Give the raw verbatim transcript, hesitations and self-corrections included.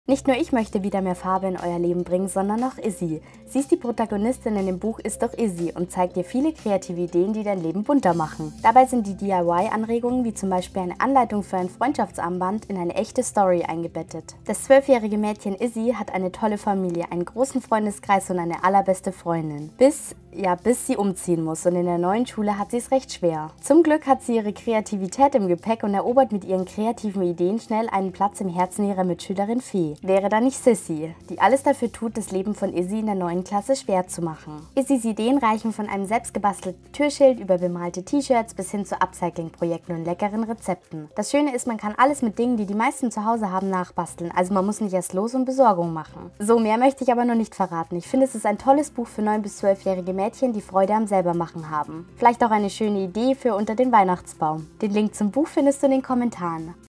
Nicht nur ich möchte wieder mehr Farbe in euer Leben bringen, sondern auch Izzy. Sie ist die Protagonistin in dem Buch Ist doch Izzy und zeigt dir viele kreative Ideen, die dein Leben bunter machen. Dabei sind die D I Y-Anregungen wie zum Beispiel eine Anleitung für ein Freundschaftsarmband in eine echte Story eingebettet. Das zwölfjährige Mädchen Izzy hat eine tolle Familie, einen großen Freundeskreis und eine allerbeste Freundin. Bis, ja, bis sie umziehen muss und in der neuen Schule hat sie es recht schwer. Zum Glück hat sie ihre Kreativität im Gepäck und erobert mit ihren kreativen Ideen schnell einen Platz im Herzen ihrer Mitschülerin Fee. Wäre da nicht Sissy, die alles dafür tut, das Leben von Izzy in der neuen Klasse schwer zu machen. Izzys Ideen reichen von einem selbstgebastelten Türschild über bemalte T-Shirts bis hin zu Upcycling-Projekten und leckeren Rezepten. Das Schöne ist, man kann alles mit Dingen, die die meisten zu Hause haben, nachbasteln, also man muss nicht erst los und Besorgung machen. So, mehr möchte ich aber noch nicht verraten. Ich finde, es ist ein tolles Buch für neun bis zwölfjährige Mädchen, die Freude am Selbermachen haben. Vielleicht auch eine schöne Idee für unter den Weihnachtsbaum. Den Link zum Buch findest du in den Kommentaren.